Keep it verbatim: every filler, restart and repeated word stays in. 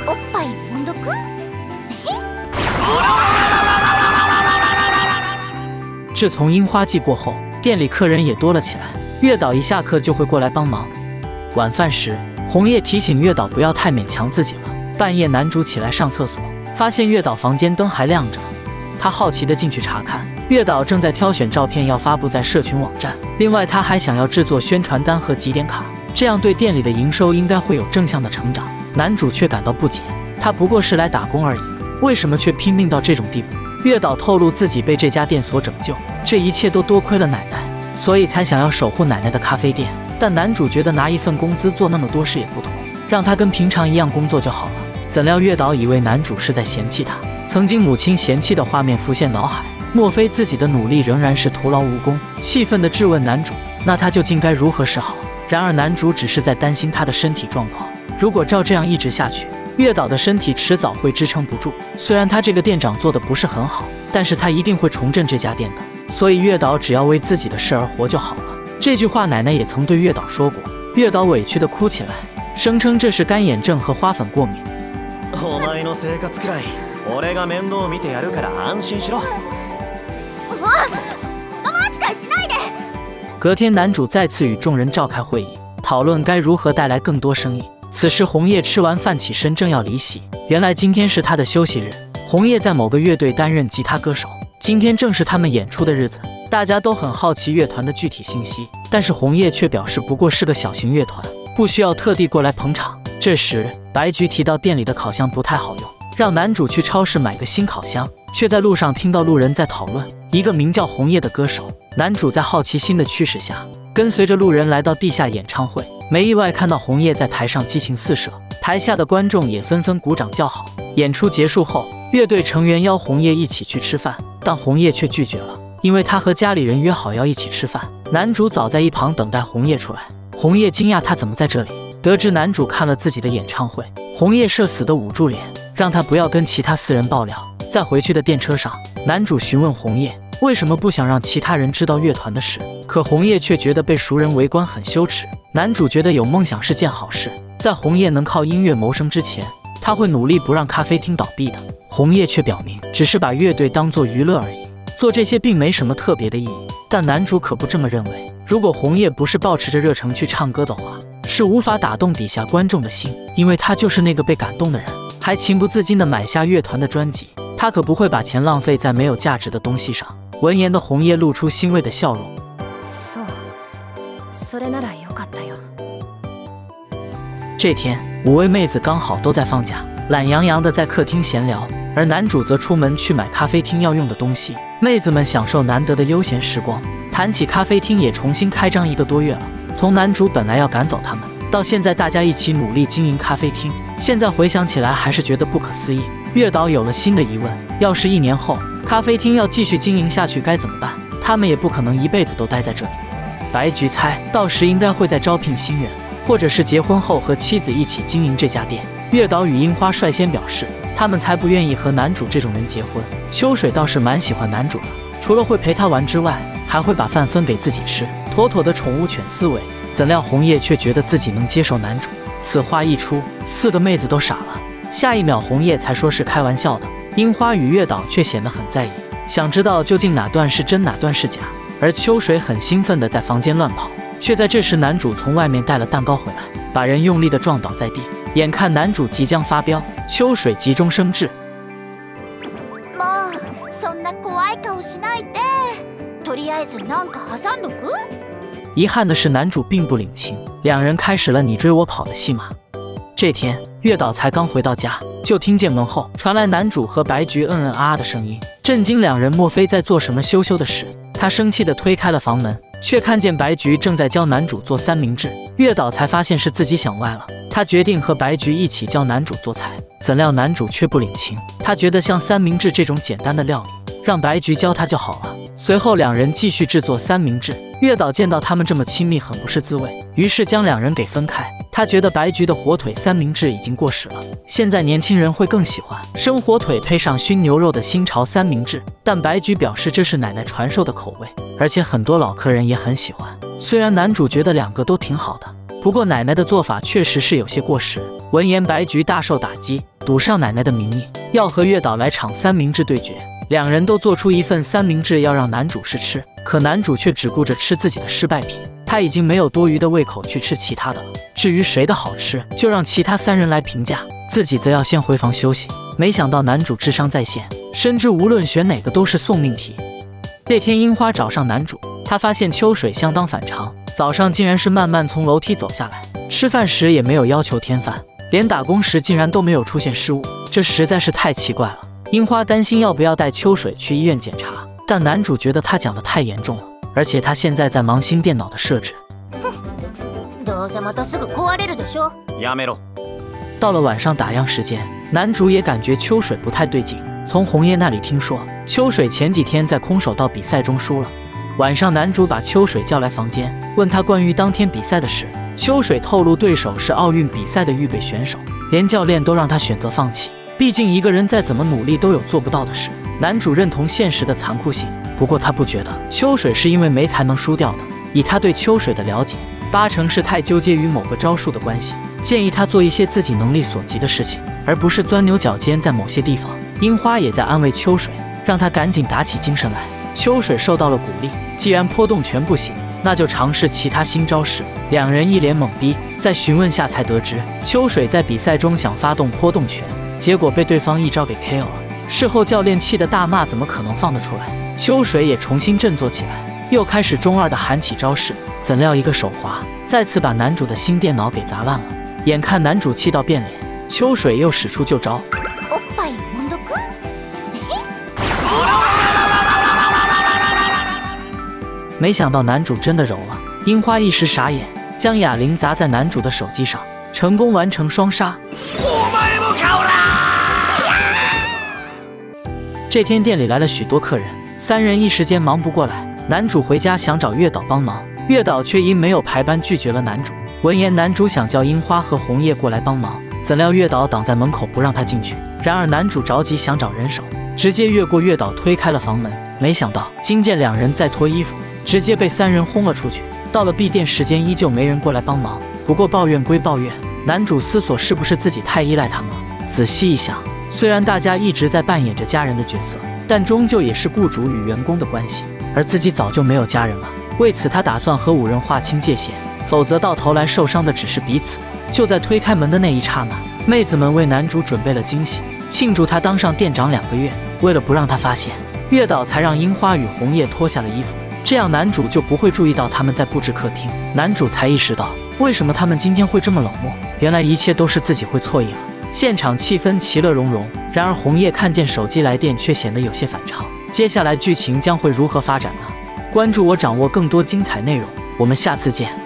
おっぱいもんどく？ 自从樱花季过后，店里客人也多了起来。月岛一下课就会过来帮忙。晚饭时，红叶提醒月岛不要太勉强自己了。半夜，男主起来上厕所，发现月岛房间灯还亮着。他好奇地进去查看，月岛正在挑选照片要发布在社群网站。另外，他还想要制作宣传单和集点卡，这样对店里的营收应该会有正向的成长。男主却感到不解，他不过是来打工而已，为什么却拼命到这种地步？月岛透露自己被这家店所拯救，这一切都多亏了奶奶，所以才想要守护奶奶的咖啡店。但男主觉得拿一份工资做那么多事也不妥，让他跟平常一样工作就好了。怎料月岛以为男主是在嫌弃他，曾经母亲嫌弃的画面浮现脑海，莫非自己的努力仍然是徒劳无功？气愤地质问男主，那他究竟该如何是好？然而男主只是在担心他的身体状况，如果照这样一直下去，月岛的身体迟早会支撑不住。虽然他这个店长做的不是很好，但是他一定会重振这家店的，所以月岛只要为自己的事而活就好了。这句话奶奶也曾对月岛说过。月岛委屈地哭起来，声称这是干眼症和花粉过敏。 お前の生活くらい俺が面倒見てやるから安心しろ。 ママ扱いしないで。 隔天，男主再次与众人召开会议，讨论该如何带来更多生意。此时，红叶吃完饭起身，正要离席。原来今天是他的休息日。红叶在某个乐队担任吉他歌手，今天正是他们演出的日子。大家都很好奇乐团的具体信息，但是红叶却表示不过是个小型乐团，不需要特地过来捧场。这时，白菊提到店里的烤箱不太好用，让男主去超市买个新烤箱，却在路上听到路人在讨论一个名叫红叶的歌手。男主在好奇心的驱使下，跟随着路人来到地下演唱会，没意外看到红叶在台上激情四射，台下的观众也纷纷鼓掌叫好。演出结束后，乐队成员邀红叶一起去吃饭，但红叶却拒绝了，因为他和家里人约好要一起吃饭。男主早在一旁等待红叶出来，红叶惊讶他怎么在这里。得知男主看了自己的演唱会，红叶社死的捂住脸，让他不要跟其他私人爆料。在回去的电车上，男主询问红叶为什么不想让其他人知道乐团的事，可红叶却觉得被熟人围观很羞耻。男主觉得有梦想是件好事，在红叶能靠音乐谋生之前，他会努力不让咖啡厅倒闭的。红叶却表明只是把乐队当作娱乐而已，做这些并没什么特别的意义。但男主可不这么认为，如果红叶不是抱持着热诚去唱歌的话，是无法打动底下观众的心，因为他就是那个被感动的人，还情不自禁地买下乐团的专辑。他可不会把钱浪费在没有价值的东西上。闻言的红叶露出欣慰的笑容。 それならよかったよ。 这天，五位妹子刚好都在放假，懒洋洋地在客厅闲聊，而男主则出门去买咖啡厅要用的东西。妹子们享受难得的悠闲时光。谈起咖啡厅，也重新开张一个多月了。从男主本来要赶走他们，到现在大家一起努力经营咖啡厅，现在回想起来还是觉得不可思议。月岛有了新的疑问：要是一年后咖啡厅要继续经营下去该怎么办？他们也不可能一辈子都待在这里。白菊猜到时应该会再招聘新人，或者是结婚后和妻子一起经营这家店。月岛与樱花率先表示，他们才不愿意和男主这种人结婚。秋水倒是蛮喜欢男主的，除了会陪他玩之外，还会把饭分给自己吃，妥妥的宠物犬思维。怎料红叶却觉得自己能接受男主。此话一出，四个妹子都傻了。下一秒，红叶才说是开玩笑的，樱花与月岛却显得很在意，想知道究竟哪段是真哪段是假。而秋水很兴奋地在房间乱跑，却在这时男主从外面带了蛋糕回来，把人用力地撞倒在地。眼看男主即将发飙，秋水急中生智： もうそんな怖い顔しないで。とりあえずなんか挟んどく。 遗憾的是，男主并不领情，两人开始了你追我跑的戏码。这天，月岛才刚回到家，就听见门后传来男主和白菊嗯嗯啊啊的声音，震惊两人莫非在做什么羞羞的事。他生气地推开了房门，却看见白菊正在教男主做三明治。月岛才发现是自己想歪了，他决定和白菊一起教男主做菜。怎料男主却不领情，他觉得像三明治这种简单的料理，让白菊教他就好了。随后两人继续制作三明治。月岛见到他们这么亲密，很不是滋味，于是将两人给分开。他觉得白菊的火腿三明治已经过时了，现在年轻人会更喜欢生火腿配上熏牛肉的新潮三明治。但白菊表示这是奶奶传授的口味，而且很多老客人也很喜欢。虽然男主觉得两个都挺好的，不过奶奶的做法确实是有些过时。闻言，白菊大受打击， 赌上奶奶的名义，要和月岛来场三明治对决。两人都做出一份三明治要让男主试吃，可男主却只顾着吃自己的失败品，他已经没有多余的胃口去吃其他的了。至于谁的好吃，就让其他三人来评价，自己则要先回房休息。没想到男主智商在线，深知无论选哪个都是送命题。这天樱花找上男主，他发现秋水相当反常，早上竟然是慢慢从楼梯走下来，吃饭时也没有要求添饭，连打工时竟然都没有出现失误，这实在是太奇怪了。樱花担心要不要带秋水去医院检查，但男主觉得他讲的太严重了，而且他现在在忙新电脑的设置。 どうせまたすぐ壊れるでしょ。 やめろ。 到了晚上打烊时间，男主也感觉秋水不太对劲，从红叶那里听说秋水前几天在空手道比赛中输了。晚上男主把秋水叫来房间，问他关于当天比赛的事。秋水透露对手是奥运比赛的预备选手，连教练都让他选择放弃，毕竟一个人再怎么努力都有做不到的事。男主认同现实的残酷性，不过他不觉得秋水是因为没才能输掉的，以他对秋水的了解，八成是太纠结于某个招数的关系，建议他做一些自己能力所及的事情，而不是钻牛角尖在某些地方。樱花也在安慰秋水，让他赶紧打起精神来。秋水受到了鼓励，既然波动拳不行，那就尝试其他新招式。两人一脸懵逼，在询问下才得知，秋水在比赛中想发动波动拳，结果被对方一招给 K O 了。事后教练气得大骂，怎么可能放得出来？秋水也重新振作起来，又开始中二的喊起招式，怎料一个手滑，再次把男主的新电脑给砸烂了。眼看男主气到变脸，秋水又使出旧招。 おっぱい揉んどく？ 没想到男主真的柔了，樱花一时傻眼，将哑铃砸在男主的手机上，成功完成双杀。这天店里来了许多客人，三人一时间忙不过来。男主回家想找月岛帮忙，月岛却因没有排班拒绝了男主。闻言，男主想叫樱花和红叶过来帮忙，怎料月岛挡在门口不让他进去。然而男主着急想找人手，直接越过月岛推开了房门。没想到惊见两人在脱衣服，直接被三人轰了出去。到了闭店时间，依旧没人过来帮忙。不过抱怨归抱怨，男主思索是不是自己太依赖他们了。仔细一想，虽然大家一直在扮演着家人的角色，但终究也是雇主与员工的关系，而自己早就没有家人了。为此，他打算和五人划清界限，否则到头来受伤的只是彼此。就在推开门的那一刹那，妹子们为男主准备了惊喜，庆祝他当上店长两个月。为了不让他发现，月岛才让樱花与红叶脱下了衣服，这样男主就不会注意到他们在布置客厅。男主才意识到为什么他们今天会这么冷漠，原来一切都是自己会错意了。现场气氛其乐融融，然而红叶看见手机来电却显得有些反常。接下来剧情将会如何发展呢？关注我，掌握更多精彩内容，我们下次见。